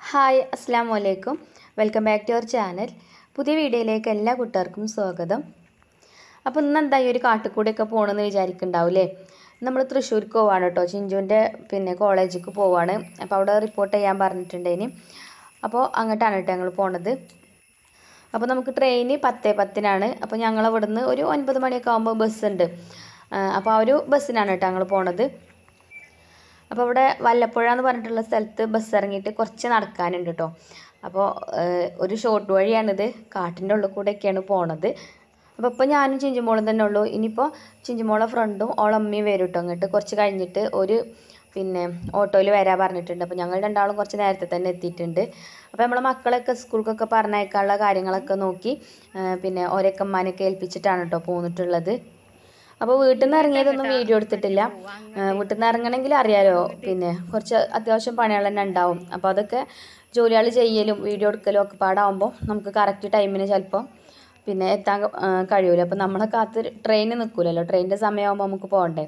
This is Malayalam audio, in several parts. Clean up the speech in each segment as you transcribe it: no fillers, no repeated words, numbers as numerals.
ഹായ് അസ്സാം വലൈക്കും welcome back to our channel. പുതിയ വീഡിയോയിലേക്ക് എല്ലാ കൂട്ടുകാർക്കും സ്വാഗതം. അപ്പോൾ ഇന്ന് എന്തായി ഒരു കാട്ടിക്കൂടെയൊക്കെ പോകണമെന്ന് വിചാരിക്കുന്നുണ്ടാവില്ലേ. നമ്മൾ തൃശ്ശൂർക്ക് പോവാണ് കേട്ടോ. ചിഞ്ചുവിൻ്റെ കോളേജിലേക്ക് പോവാണ്. അപ്പോൾ അവിടെ റിപ്പോർട്ട് ചെയ്യാൻ പറഞ്ഞിട്ടുണ്ടേനി. അപ്പോൾ അങ്ങോട്ടാണ് കേട്ടോ ഞങ്ങൾ പോണത്. അപ്പോൾ നമുക്ക് ട്രെയിന് 10:10 അപ്പോൾ ഞങ്ങൾ ഇവിടുന്ന് ഒരു 9 മണിയൊക്കെ ആകുമ്പോൾ ബസ്സുണ്ട്. അപ്പോൾ ആ ഒരു ബസ്സിനാണ് കേട്ടോ ഞങ്ങൾ പോണത്. അപ്പോൾ ഇവിടെ വല്ലപ്പുഴ എന്ന് പറഞ്ഞിട്ടുള്ള സ്ഥലത്ത് ബസ് ഇറങ്ങിയിട്ട് കുറച്ച് നടക്കാനുണ്ട് കേട്ടോ. അപ്പോൾ ഒരു ഷോർട്ട് വഴിയാണിത്. കാട്ടിൻ്റെ ഉള്ളിൽ കൂടെയൊക്കെയാണ് പോണത്. അപ്പോൾ ഇപ്പോൾ ഞാനും ചിഞ്ചുമോളും തന്നെ ഉള്ളൂ. ഇനിയിപ്പോൾ ചിഞ്ചുമോളെ ഫ്രണ്ടും ഓളമ്മയും വരും കേട്ടോ. അങ്ങോട്ട് കുറച്ച് കഴിഞ്ഞിട്ട് ഒരു ഓട്ടോയിൽ വരാൻ പറഞ്ഞിട്ടുണ്ട്. അപ്പോൾ ഞങ്ങൾ രണ്ടാളും കുറച്ച് നേരത്തെ തന്നെ എത്തിയിട്ടുണ്ട്. അപ്പോൾ നമ്മളെ മക്കളൊക്കെ സ്കൂൾക്കൊക്കെ പറഞ്ഞയക്കാനുള്ള കാര്യങ്ങളൊക്കെ നോക്കി ഓരോക്കെ ഉമ്മാനെയൊക്കെ ഏൽപ്പിച്ചിട്ടാണ് കേട്ടോ പോന്നിട്ടുള്ളത്. അപ്പോൾ വീട്ടിൽ നിന്ന് ഇറങ്ങിയതൊന്നും വീഡിയോ എടുത്തിട്ടില്ല. വീട്ടിൽ നിന്ന് ഇറങ്ങണമെങ്കിൽ അറിയാലോ, കുറച്ച് അത്യാവശ്യം പണികൾ തന്നെ ഉണ്ടാവും. അപ്പോൾ അതൊക്കെ ജോലികൾ ചെയ്യലും വീഡിയോ എടുക്കലും ഒക്കെ പാടാവുമ്പോൾ നമുക്ക് കറക്റ്റ് ടൈമിന് ചിലപ്പോൾ എത്താൻ കഴിയൂല. അപ്പോൾ നമ്മളെ കാത്ത് ട്രെയിന് നിൽക്കില്ലല്ലോ. ട്രെയിനിൻ്റെ സമയമാകുമ്പോൾ നമുക്ക് പോകണ്ടേ.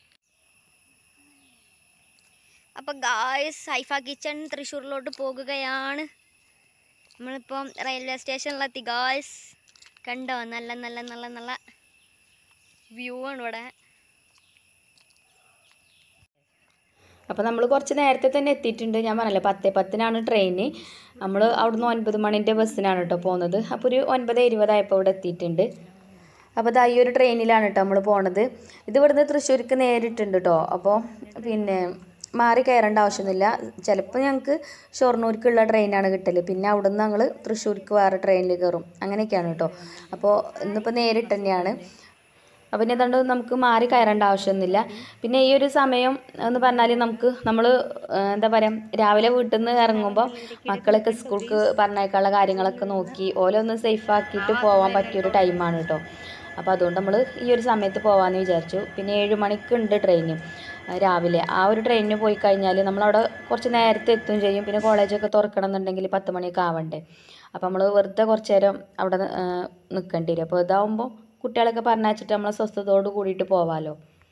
അപ്പോൾ ഗായ്സ്, ഹൈഫ കിച്ചൺ തൃശ്ശൂരിലോട്ട് പോകുകയാണ്. നമ്മളിപ്പം റെയിൽവേ സ്റ്റേഷനിലെത്തി ഗായ്സ്. കണ്ടോ, നല്ല നല്ല നല്ല നല്ല വ്യൂ ആണ് ഇവിടെ. അപ്പോൾ നമ്മൾ കുറച്ച് നേരത്തെ തന്നെ എത്തിയിട്ടുണ്ട്. ഞാൻ പറഞ്ഞല്ലോ 10:10 ട്രെയിന്. നമ്മൾ അവിടുന്ന് 9 മണിൻ്റെ ബസ്സിനാണ് കേട്ടോ പോകുന്നത്. അപ്പോൾ ഒരു 9:20 ആയപ്പോൾ ഇവിടെ എത്തിയിട്ടുണ്ട്. അപ്പോൾ ഈ ഒരു ട്രെയിനിലാണ് കേട്ടോ നമ്മൾ പോണത്. ഇത് ഇവിടുന്ന് തൃശ്ശൂർക്ക് നേരിട്ടുണ്ട് കേട്ടോ. അപ്പോൾ മാറി കയറേണ്ട ആവശ്യമൊന്നുമില്ല. ചിലപ്പോൾ ഞങ്ങൾക്ക് ഷൊർണൂർക്കുള്ള ട്രെയിനാണ് കിട്ടൽ. പിന്നെ അവിടുന്ന് ഞങ്ങൾ തൃശ്ശൂർക്ക് വേറെ ട്രെയിനിൽ കയറും. അങ്ങനെയൊക്കെയാണ് കേട്ടോ. അപ്പോൾ ഇന്നിപ്പോൾ നേരിട്ട് തന്നെയാണ്. അപ്പോൾ അതുകൊണ്ട് നമുക്ക് മാറി കയറേണ്ട ആവശ്യമൊന്നുമില്ല. പിന്നെ ഈ ഒരു സമയം എന്ന് പറഞ്ഞാൽ നമ്മൾ എന്താ പറയുക, രാവിലെ വീട്ടിൽ നിന്ന് ഇറങ്ങുമ്പോൾ മക്കളൊക്കെ സ്കൂൾക്ക് പറഞ്ഞേക്കാനുള്ള കാര്യങ്ങളൊക്കെ നോക്കി ഓരോന്ന് സേഫാക്കിയിട്ട് പോകാൻ പറ്റിയൊരു ടൈമാണ് കേട്ടോ. അപ്പോൾ അതുകൊണ്ട് നമ്മൾ ഈ ഒരു സമയത്ത് പോകാമെന്ന് വിചാരിച്ചു. 7 മണിക്കുണ്ട് ട്രെയിന് രാവിലെ. ആ ഒരു ട്രെയിനിന് പോയി കഴിഞ്ഞാൽ നമ്മളവിടെ കുറച്ച് നേരത്തെ എത്തുകയും ചെയ്യും. പിന്നെ കോളേജൊക്കെ തുറക്കണം എന്നുണ്ടെങ്കിൽ 10 മണിയൊക്കെ ആവണ്ടേ. അപ്പോൾ നമ്മൾ വെറുതെ കുറച്ച് നേരം അവിടെ നിൽക്കേണ്ടി വരും. അപ്പോൾ ഇതാവുമ്പോൾ കുട്ടികളൊക്കെ പറഞ്ഞയച്ചിട്ട് നമ്മളെ സ്വസ്ഥതയോട് കൂടിയിട്ട് പോവാമല്ലോ.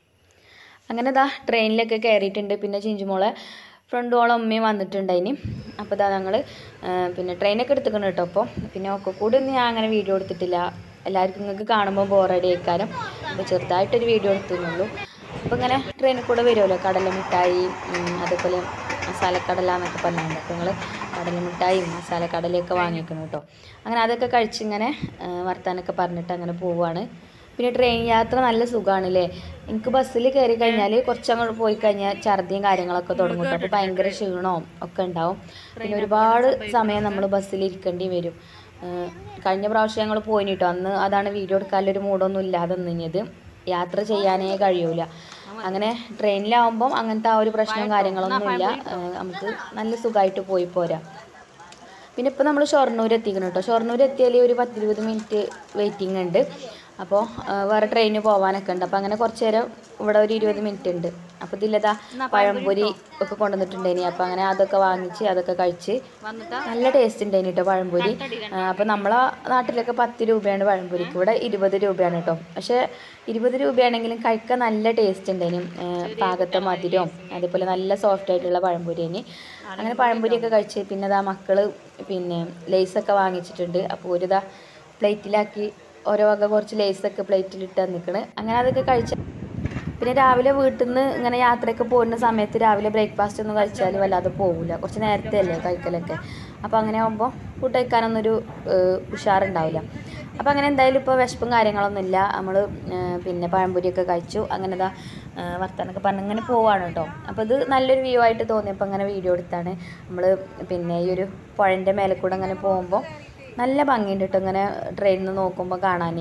അങ്ങനെ ട്രെയിനിലൊക്കെ കയറിയിട്ടുണ്ട്. പിന്നെ ചിഞ്ചുമോളെ ഫ്രണ്ടോളം ഉമ്മയും വന്നിട്ടുണ്ടായിനി. അപ്പോൾ ഞങ്ങൾ ട്രെയിനൊക്കെ എടുത്തിക്കണം കേട്ടോ. അപ്പോൾ ഒക്കെ കൂടി ഒന്നും ഞാൻ അങ്ങനെ വീഡിയോ എടുത്തിട്ടില്ല. എല്ലാവർക്കും നിങ്ങൾക്ക് കാണുമ്പോൾ ബോറടി ആയിക്കാരം. അപ്പോൾ ചെറുതായിട്ടൊരു വീഡിയോ എടുത്തുള്ളൂ. അപ്പോൾ ഇങ്ങനെ ട്രെയിനിൽ കൂടെ വരുമല്ലോ കടല മിഠായി, അതേപോലെ മസാലക്കടല എന്നൊക്കെ പറഞ്ഞിട്ടുണ്ട്. അപ്പോൾ നിങ്ങൾ കടല മിഠായിയും മസാലക്കടലയൊക്കെ വാങ്ങിക്കണം കേട്ടോ. അങ്ങനെ അതൊക്കെ കഴിച്ചിങ്ങനെ വർത്താനൊക്കെ പറഞ്ഞിട്ട് അങ്ങനെ പോവുകയാണ്. പിന്നെ ട്രെയിൻ യാത്ര നല്ല സുഖമാണല്ലേ. എനിക്ക് ബസ്സിൽ കയറി കഴിഞ്ഞാൽ കുറച്ചങ്ങോട്ട് പോയി കഴിഞ്ഞാൽ ഛർദിയും കാര്യങ്ങളൊക്കെ തുടങ്ങും കേട്ടോ. അപ്പോൾ ഭയങ്കര ക്ഷീണവും ഒക്കെ ഉണ്ടാവും. പിന്നെ ഒരുപാട് സമയം നമ്മൾ ബസ്സിൽ ഇരിക്കേണ്ടി വരും. കഴിഞ്ഞ പ്രാവശ്യം ഞങ്ങൾ പോയിന് കേട്ടോ. അന്ന് അതാണ് വീഡിയോ എടുക്കാനുള്ളൊരു മൂഡൊന്നും ഇല്ലാതെ നിന്നത്. യാത്ര ചെയ്യാനേ കഴിയൂല. അങ്ങനെ ട്രെയിനിലാവുമ്പം അങ്ങനത്തെ ആ ഒരു പ്രശ്നവും കാര്യങ്ങളൊന്നുമില്ല. നമുക്ക് നല്ല സുഖമായിട്ട് പോയി പോരാം. പിന്നെ ഇപ്പോൾ നമ്മൾ ഷൊർണൂർ എത്തിക്കണം കേട്ടോ. ഷൊർണൂർ എത്തിയാൽ ഒരു 10-20 മിനിറ്റ് വെയിറ്റിംഗ് ഉണ്ട്. അപ്പോൾ വേറെ ട്രെയിന് പോകാനൊക്കെ ഉണ്ട്. അപ്പോൾ അങ്ങനെ കുറച്ച് നേരം ഇവിടെ ഒരു 20 മിനിറ്റ് ഉണ്ട്. അപ്പോൾ ഇതില്ലതാ പഴംപൊരി ഒക്കെ കൊണ്ടുവന്നിട്ടുണ്ടേനി. അപ്പോൾ അങ്ങനെ അതൊക്കെ വാങ്ങിച്ച് അതൊക്കെ കഴിച്ച് നല്ല ടേസ്റ്റ് ഉണ്ടായിന് കേട്ടോ പഴംപൊരി. അപ്പോൾ നമ്മളെ നാട്ടിലൊക്കെ 10 രൂപയാണ് പഴംപൊരിക്ക്. ഇവിടെ 20 രൂപയാണ് കേട്ടോ. പക്ഷേ 20 രൂപയാണെങ്കിലും കഴിക്കാൻ നല്ല ടേസ്റ്റ് ഉണ്ടായിന്. പാകത്തെ മധുരവും അതേപോലെ നല്ല സോഫ്റ്റ് ആയിട്ടുള്ള പഴംപൊരിയാണ്. അങ്ങനെ പഴംപൊരിയൊക്കെ കഴിച്ച് പിന്നെ മക്കൾ ലേസൊക്കെ വാങ്ങിച്ചിട്ടുണ്ട്. അപ്പോൾ ഒരു പ്ലേറ്റിലാക്കി ഓരോ വക കുറച്ച് ലേസൊക്കെ പ്ലേറ്റിലിട്ട് നിൽക്കണ്. അങ്ങനെ അതൊക്കെ കഴിച്ച് പിന്നെ രാവിലെ വീട്ടിൽ നിന്ന് ഇങ്ങനെ യാത്രയൊക്കെ പോകുന്ന സമയത്ത് രാവിലെ ബ്രേക്ക്ഫാസ്റ്റ് ഒന്നും കഴിച്ചാൽ വല്ലാതെ പോകില്ല. കുറച്ച് നേരത്തെ അല്ലേ കഴിക്കലൊക്കെ. അപ്പോൾ അങ്ങനെ ആകുമ്പോൾ ഫുഡ് കഴിക്കാനൊന്നൊരു ഉഷാറുണ്ടാവില്ല. അപ്പോൾ അങ്ങനെ എന്തായാലും ഇപ്പോൾ വിശപ്പും കാര്യങ്ങളൊന്നുമില്ല. നമ്മൾ പഴംപൊരിയൊക്കെ കഴിച്ചു. അങ്ങനെ വർത്താനൊക്കെ പറഞ്ഞ് ഇങ്ങനെ പോവാണ് കേട്ടോ. അപ്പോൾ ഇത് നല്ലൊരു വ്യൂ ആയിട്ട് തോന്നിയപ്പോൾ അങ്ങനെ വീഡിയോ എടുത്താണ്. നമ്മൾ ഈ ഒരു പുഴൻ്റെ മേലെ കൂടെ അങ്ങനെ പോകുമ്പോൾ നല്ല ഭംഗിയുണ്ട് കേട്ടോ. ഇങ്ങനെ ട്രെയിനിൽ നിന്ന് നോക്കുമ്പോൾ കാണാൻ.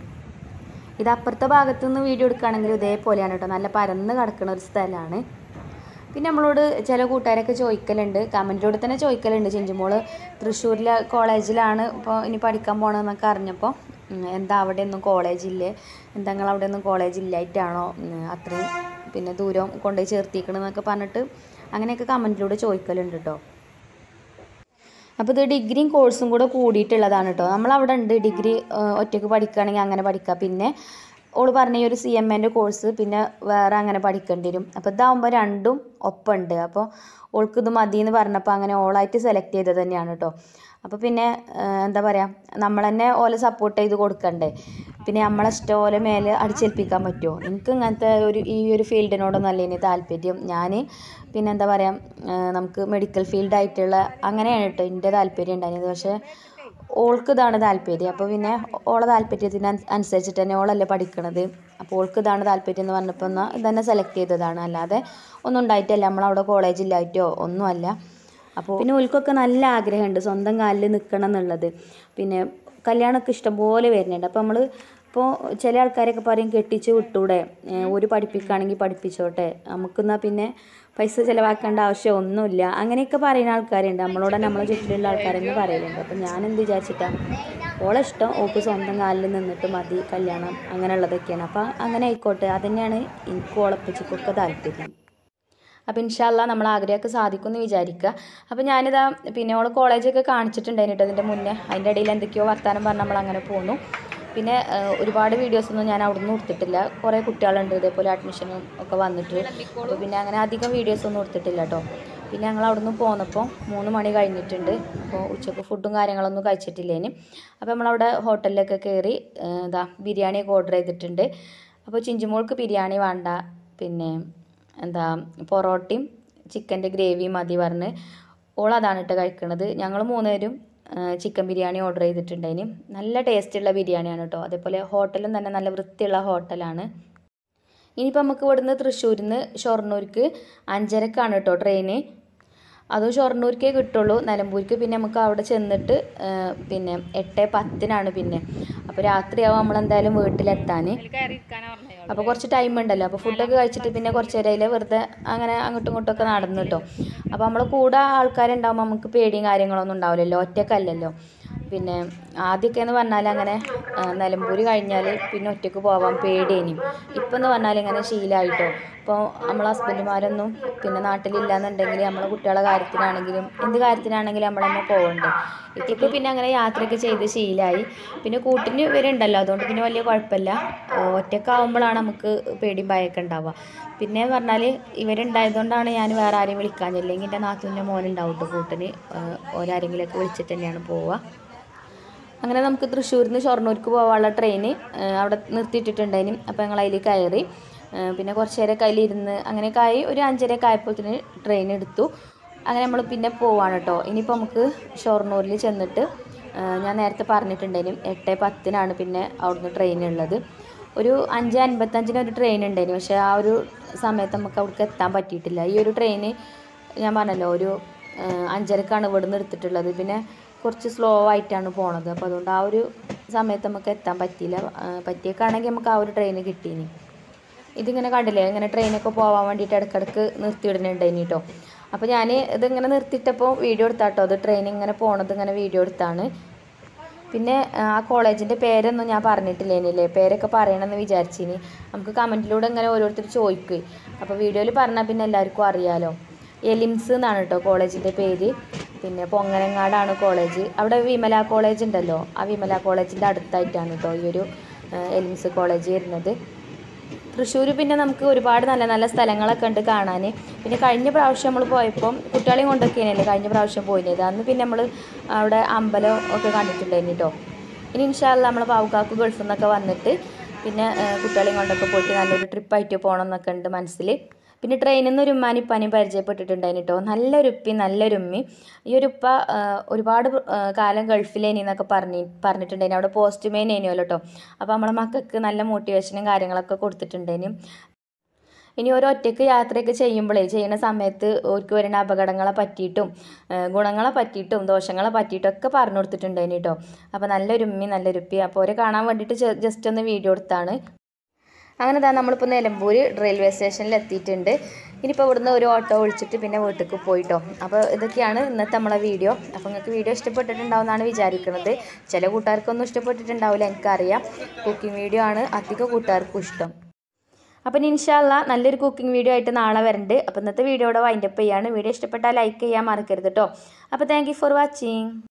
ഇത് അപ്പുറത്തെ ഭാഗത്തു നിന്ന് വീഡിയോ എടുക്കുകയാണെങ്കിൽ ഇതേപോലെയാണ് കേട്ടോ. നല്ല പരന്ന് കിടക്കുന്ന ഒരു സ്ഥലമാണ്. പിന്നെ നമ്മളോട് ചില കൂട്ടുകാരൊക്കെ ചോദിക്കലുണ്ട്, കമൻറ്റിലൂടെ തന്നെ ചോദിക്കലുണ്ട്, ചിഞ്ചുമോൾ തൃശ്ശൂരിലെ കോളേജിലാണ് ഇപ്പോൾ ഇനി പഠിക്കാൻ പോകണമെന്നൊക്കെ അറിഞ്ഞപ്പോൾ എന്താ അവിടെ ഒന്നും കോളേജില്ലേ, എന്താ നിങ്ങൾ അവിടെ ഒന്നും കോളേജ് ഇല്ലായിട്ടാണോ അത്രയും ദൂരം കൊണ്ടുപോയി ചേർത്തിക്കണമെന്നൊക്കെ പറഞ്ഞിട്ട് അങ്ങനെയൊക്കെ കമൻറ്റിലൂടെ ചോദിക്കലുണ്ട് കേട്ടോ. അപ്പോൾ ഇത് ഡിഗ്രിയും കോഴ്സും കൂടെ കൂടിയിട്ടുള്ളതാണ് കേട്ടോ. നമ്മളവിടെ ഉണ്ട് ഡിഗ്രി ഒറ്റയ്ക്ക് പഠിക്കുകയാണെങ്കിൽ അങ്ങനെ പഠിക്കുക. പിന്നെ ഓള് പറഞ്ഞ ഈ ഒരു CMA കോഴ്സ് പിന്നെ വേറെ അങ്ങനെ പഠിക്കേണ്ടി വരും. അപ്പോൾ ഇതാകുമ്പോൾ രണ്ടും ഒപ്പമുണ്ട്. അപ്പോൾ ഓൾക്ക് ഇത് മതി എന്ന് പറഞ്ഞപ്പോൾ അങ്ങനെ ഓളായിട്ട് സെലക്ട് ചെയ്തത് തന്നെയാണ് കേട്ടോ. അപ്പോൾ പിന്നെ എന്താ പറയുക, നമ്മൾ തന്നെ ഓലെ സപ്പോർട്ട് ചെയ്ത് കൊടുക്കണ്ടേ. പിന്നെ നമ്മളെ ഇഷ്ടം ഓലെ മേലെ അടിച്ചേൽപ്പിക്കാൻ പറ്റുമോ? എനിക്ക് ഇങ്ങനത്തെ ഈ ഒരു ഫീൽഡിനോടൊന്നും അല്ല ഇനി താല്പര്യം. ഞാൻ പിന്നെ എന്താ പറയുക, നമുക്ക് മെഡിക്കൽ ഫീൽഡായിട്ടുള്ള അങ്ങനെയാണ് കേട്ടോ എൻ്റെ താല്പര്യം ഉണ്ടായിരുന്നത്. പക്ഷേ ഓൾക്ക് ഇതാണ് താല്പര്യം. അപ്പോൾ പിന്നെ ഓളെ താല്പര്യത്തിന് അനുസരിച്ചിട്ട് തന്നെ ഓളല്ലേ പഠിക്കണത്. അപ്പോൾ ഓൾക്ക് ഇതാണ് താല്പര്യം എന്ന് പറഞ്ഞപ്പോൾ എന്നാൽ ഇതന്നെ സെലക്ട് ചെയ്തതാണ്. അല്ലാതെ ഒന്നും ഉണ്ടായിട്ടല്ല, നമ്മളവിടെ കോളേജില്ലായിട്ടോ ഒന്നുമല്ല. അപ്പോൾ പിന്നെ ഓൾക്കൊക്കെ നല്ല ആഗ്രഹമുണ്ട് സ്വന്തം കാലിൽ നിൽക്കണം എന്നുള്ളത്. പിന്നെ കല്യാണമൊക്കെ ഇഷ്ടംപോലെ വരുന്നുണ്ട്. അപ്പോൾ നമ്മൾ ഇപ്പോൾ ചില ആൾക്കാരൊക്കെ പറയും കെട്ടിച്ച് വിട്ടൂടെ, ഒരു പഠിപ്പിക്കുകയാണെങ്കിൽ പഠിപ്പിച്ചോട്ടെ, നമുക്കെന്നാൽ പിന്നെ പൈസ ചിലവാക്കേണ്ട ആവശ്യം ഒന്നുമില്ല, അങ്ങനെയൊക്കെ പറയുന്ന ആൾക്കാരുണ്ട്. നമ്മളോട് നമ്മളെ ചുറ്റിലുള്ള ആൾക്കാരെന്നെ പറയലുണ്ട്. അപ്പോൾ ഞാനെന്ത് വിചാരിച്ചിട്ടാണ്, ഓളെ ഇഷ്ടം ഓൾക്ക് സ്വന്തം കാലിൽ നിന്നിട്ട് മതി കല്യാണം അങ്ങനെയുള്ളതൊക്കെയാണ്. അപ്പോൾ അങ്ങനെ ആയിക്കോട്ടെ, അതുതന്നെയാണ് എനിക്കും ഓളപ്പച്ചിക്കൊക്കെ താല്പര്യം. അപ്പോൾ ഇൻഷാ അല്ലാ നമ്മൾ ആഗ്രഹമൊക്കെ സാധിക്കുമെന്ന് വിചാരിക്കുക. അപ്പോൾ ഞാനിതാ പിന്നെ ഓളെ കോളേജൊക്കെ കാണിച്ചിട്ടുണ്ടായിരുന്നു കേട്ടോ അതിൻ്റെ മുന്നേ. അതിൻ്റെ ഇടയിൽ എന്തൊക്കെയോ വർത്താനം പറഞ്ഞ് നമ്മൾ അങ്ങനെ പോന്നു. പിന്നെ ഒരുപാട് വീഡിയോസൊന്നും ഞാൻ അവിടെ നിന്ന് കൊടുത്തിട്ടില്ല. കുറേ കുട്ടികളുണ്ട് ഇതേപോലെ അഡ്മിഷനും ഒക്കെ വന്നിട്ട്. അപ്പോൾ പിന്നെ അങ്ങനെ അധികം വീഡിയോസൊന്നും കൊടുത്തിട്ടില്ല കേട്ടോ. പിന്നെ ഞങ്ങൾ അവിടെ നിന്ന് പോന്നപ്പോൾ 3 മണി കഴിഞ്ഞിട്ടുണ്ട്. അപ്പോൾ ഉച്ചക്ക് ഫുഡും കാര്യങ്ങളൊന്നും കഴിച്ചിട്ടില്ലേന്. അപ്പോൾ നമ്മളവിടെ ഹോട്ടലിലൊക്കെ കയറി ബിരിയാണിയൊക്കെ ഓർഡർ ചെയ്തിട്ടുണ്ട്. അപ്പോൾ ചിഞ്ചുമോൾക്ക് ബിരിയാണി വേണ്ട, പിന്നെ പൊറോട്ടയും ചിക്കൻ്റെ ഗ്രേവിയും മതി പറഞ്ഞ് ഓളതാണ് കേട്ടോ കഴിക്കണത്. ഞങ്ങൾ 3 പേരും ചിക്കൻ ബിരിയാണി ഓർഡർ ചെയ്തിട്ടുണ്ടതിന്. നല്ല ടേസ്റ്റുള്ള ബിരിയാണിയാണ് കേട്ടോ. അതേപോലെ ഹോട്ടലും തന്നെ നല്ല വൃത്തിയുള്ള ഹോട്ടലാണ്. ഇനിയിപ്പോൾ നമുക്ക് ഇവിടുന്ന് തൃശ്ശൂരിൽ നിന്ന് ഷൊർണൂർക്ക് 5:30ക്കാണ് കേട്ടോ ട്രെയിന്. അതും ഷൊർണൂർക്കേ കിട്ടുള്ളൂ. നിലമ്പൂർക്ക് പിന്നെ നമുക്ക് അവിടെ ചെന്നിട്ട് പിന്നെ 8:10-നാണ് പിന്നെ. അപ്പോൾ രാത്രിയാവും നമ്മളെന്തായാലും വീട്ടിലെത്താൻ. അപ്പോൾ കുറച്ച് ടൈം ഉണ്ടല്ലോ. അപ്പോൾ ഫുഡൊക്കെ കഴിച്ചിട്ട് പിന്നെ കുറച്ച് നേരം വെറുതെ അങ്ങനെ അങ്ങോട്ടും ഇങ്ങോട്ടൊക്കെ നടന്നു കേട്ടോ. അപ്പോൾ നമ്മൾ കൂടെ ആൾക്കാരുണ്ടാകുമ്പോൾ നമുക്ക് പേടിയും കാര്യങ്ങളൊന്നും ഉണ്ടാവില്ലല്ലോ, ഒറ്റക്കല്ലല്ലോ. പിന്നെ ആദ്യമൊക്കെ എന്ന് പറഞ്ഞാൽ അങ്ങനെ നിലമ്പൂർ കഴിഞ്ഞാൽ പിന്നെ ഒറ്റയ്ക്ക് പോകാൻ പേടിയേനും. ഇപ്പം എന്ന് പറഞ്ഞാൽ ഇങ്ങനെ ശീലമായിട്ടോ. ഇപ്പോൾ നമ്മളെ ഹസ്ബൻഡുമാരൊന്നും പിന്നെ നാട്ടിലില്ലാന്നുണ്ടെങ്കിൽ നമ്മളെ കുട്ടികളുടെ കാര്യത്തിനാണെങ്കിലും എന്ത് കാര്യത്തിനാണെങ്കിലും നമ്മൾ തന്നെ പോകണ്ടേ. ഇപ്പോൾ പിന്നെ അങ്ങനെ യാത്രയൊക്കെ ചെയ്ത് ശീലമായി. പിന്നെ കൂട്ടിന് ഇവരുണ്ടല്ലോ, അതുകൊണ്ട് പിന്നെ വലിയ കുഴപ്പമില്ല. ഒറ്റക്കാവുമ്പോഴാണ് നമുക്ക് പേടിയും ഭയമൊക്കെ ഉണ്ടാവുക. പിന്നെ പറഞ്ഞാൽ ഇവരുണ്ടായതുകൊണ്ടാണ് ഞാൻ വേറെ ആരെയും വിളിക്കാൻ, അല്ലെങ്കിൽ എൻ്റെ നാത്തൂൻ്റെ മോനുണ്ടാവും കേട്ടോ കൂട്ടിന്. ഓരാരെങ്കിലുമൊക്കെ വിളിച്ചിട്ട് തന്നെയാണ് പോവുക. അങ്ങനെ നമുക്ക് തൃശ്ശൂരിൽ നിന്ന് ഷൊർണൂർക്ക് പോകാനുള്ള ട്രെയിന് അവിടെ നിർത്തിയിട്ടിട്ടുണ്ടായിരുന്നു. അപ്പോൾ ഞങ്ങൾ അതിൽ കയറി. പിന്നെ കുറച്ച് നേരമൊക്കെ അതിലിരുന്ന് അങ്ങനെയൊക്കെ ആയി. ഒരു 5:30 ആയപ്പോഴത്തേന് ട്രെയിൻ എടുത്തു. അങ്ങനെ നമ്മൾ പിന്നെ പോവാണ് കേട്ടോ. ഇനിയിപ്പോൾ നമുക്ക് ഷൊർണൂരിൽ ചെന്നിട്ട് ഞാൻ നേരത്തെ പറഞ്ഞിട്ടുണ്ടായിരുന്നു 8:10-നാണ് പിന്നെ അവിടുന്ന് ട്രെയിൻ ഉള്ളത്. ഒരു 5:55-ന് ഒരു ട്രെയിൻ ഉണ്ടായിരുന്നു. പക്ഷേ ആ ഒരു സമയത്ത് നമുക്ക് അവിടേക്ക് എത്താൻ പറ്റിയിട്ടില്ല. ഈ ഒരു ട്രെയിന് ഞാൻ പറഞ്ഞല്ലോ ഒരു 5:30ക്കാണ് ഇവിടുന്ന് എടുത്തിട്ടുള്ളത്. പിന്നെ കുറച്ച് സ്ലോ ആയിട്ടാണ് പോണത്. അപ്പോൾ അതുകൊണ്ട് ആ ഒരു സമയത്ത് നമുക്ക് എത്താൻ പറ്റിയില്ല. പറ്റിയേക്കാണെങ്കിൽ നമുക്ക് ആ ഒരു ട്രെയിന് കിട്ടീനി. ഇതിങ്ങനെ കണ്ടില്ലേ, ഇങ്ങനെ ട്രെയിനൊക്കെ പോകാൻ വേണ്ടിയിട്ട് ഇടയ്ക്കിടയ്ക്ക് നിർത്തിയിടുന്നുണ്ടായിനി കേട്ടോ. അപ്പോൾ ഞാൻ ഇതിങ്ങനെ നിർത്തിയിട്ടപ്പോൾ വീഡിയോ എടുത്താട്ടോ. അത് ട്രെയിൻ ഇങ്ങനെ പോണത് ഇങ്ങനെ വീഡിയോ എടുത്താണ്. പിന്നെ ആ കോളേജിൻ്റെ പേരൊന്നും ഞാൻ പറഞ്ഞിട്ടില്ലേനില്ലേ, പേരൊക്കെ പറയണമെന്ന് വിചാരിച്ചിനി. നമുക്ക് കമൻറ്റിലൂടെ ഇങ്ങനെ ഓരോരുത്തർ ചോദിക്കുകയും അപ്പോൾ വീഡിയോയിൽ പറഞ്ഞാൽ പിന്നെ എല്ലാവർക്കും അറിയാമല്ലോ. എലിംസ് എന്നാണ് കേട്ടോ കോളേജിൻ്റെ പേര്. പിന്നെ പൊങ്ങനങ്ങാടാണ് കോളേജ്. അവിടെ വിമല കോളേജ് ഉണ്ടല്ലോ, ആ വിമല കോളേജിൻ്റെ അടുത്തായിട്ടാണ് കേട്ടോ ഈ ഒരു എലിംസ് കോളേജ് വരുന്നത്. തൃശ്ശൂർ പിന്നെ നമുക്ക് ഒരുപാട് നല്ല നല്ല സ്ഥലങ്ങളൊക്കെ ഉണ്ട് കാണാൻ. പിന്നെ കഴിഞ്ഞ പ്രാവശ്യം നമ്മൾ പോയപ്പം കുട്ടികളെയും കൊണ്ടൊക്കെയാണല്ലേ കഴിഞ്ഞ പ്രാവശ്യം പോയിരുന്നത്. അന്ന് പിന്നെ നമ്മൾ അവിടെ അമ്പലം ഒക്കെ കണ്ടിട്ടുണ്ടായിരുന്നു കേട്ടോ. ഇനി ഇൻഷാ അല്ലാ നമ്മൾ പാവുക്കാക്ക് ഗൾഫിൽ നിന്നൊക്കെ വന്നിട്ട് പിന്നെ കുട്ടികളെയും കൊണ്ടൊക്കെ പോയിട്ട് നല്ലൊരു ട്രിപ്പായിട്ട് പോകണം എന്നൊക്കെ ഉണ്ട് മനസ്സിൽ. പിന്നെ ട്രെയിനിൽ നിന്ന് ഒരു ഉമ്മാനും ഉപ്പാനും പരിചയപ്പെട്ടിട്ടുണ്ടായിരുന്നു കേട്ടോ. നല്ലൊരു ഉമ്മി. ഈ ഒരു ഉപ്പ ഒരുപാട് കാലം ഗൾഫിലേനി എന്നൊക്കെ പറഞ്ഞിട്ടുണ്ടായിരുന്നു. അവിടെ പോസ്റ്റ് മെയിൻ ഏനിയല്ലോ കേട്ടോ. അപ്പോൾ നമ്മളെ മക്കൾക്ക് നല്ല മോട്ടിവേഷനും കാര്യങ്ങളൊക്കെ കൊടുത്തിട്ടുണ്ടായിരുന്നു. ഇനി ഓരോ ഒറ്റയ്ക്ക് യാത്രയൊക്കെ ചെയ്യുന്ന സമയത്ത് ഓർക്ക് വരുന്ന അപകടങ്ങളെ പറ്റിയിട്ടും ഗുണങ്ങളെ പറ്റിയിട്ടും ദോഷങ്ങളെ പറ്റിയിട്ടും ഒക്കെ പറഞ്ഞു കൊടുത്തിട്ടുണ്ടായിരുന്നു കേട്ടോ. അപ്പോൾ നല്ലൊരു ഉപ്പി. അപ്പോൾ അവരെ കാണാൻ വേണ്ടിയിട്ട് ജസ്റ്റ് ഒന്ന് വീഡിയോ എടുത്താണ്. അങ്ങനെ തന്നെ നമ്മളിപ്പോൾ നിലമ്പൂർ റെയിൽവേ സ്റ്റേഷനിൽ എത്തിയിട്ടുണ്ട്. ഇനിയിപ്പോൾ ഇവിടുന്ന് ഒരു ഓട്ടോ വിളിച്ചിട്ട് പിന്നെ വീട്ടിലേക്ക് പോയിട്ടോ. അപ്പോൾ ഇതൊക്കെയാണ് ഇന്നത്തെ നമ്മളെ വീഡിയോ. അപ്പോൾ നിങ്ങൾക്ക് വീഡിയോ ഇഷ്ടപ്പെട്ടിട്ടുണ്ടാവുമെന്നാണ് വിചാരിക്കുന്നത്. ചില കൂട്ടുകാർക്കൊന്നും ഇഷ്ടപ്പെട്ടിട്ടുണ്ടാവില്ല, എനിക്കറിയാം. കുക്കിംഗ് വീഡിയോ ആണ് അധികം കൂട്ടുകാർക്കും ഇഷ്ടം. അപ്പം ഇൻഷാ അല്ലാ നല്ലൊരു കുക്കിംഗ് വീഡിയോ ആയിട്ട് നാളെ വരുന്നുണ്ട്. അപ്പോൾ ഇന്നത്തെ വീഡിയോയുടെ വൈൻഡപ്പ് ചെയ്യാണ്. വീഡിയോ ഇഷ്ടപ്പെട്ടാൽ ലൈക്ക് ചെയ്യാൻ മറക്കരുത് കേട്ടോ. അപ്പോൾ താങ്ക് യു ഫോർ വാച്ചിങ്.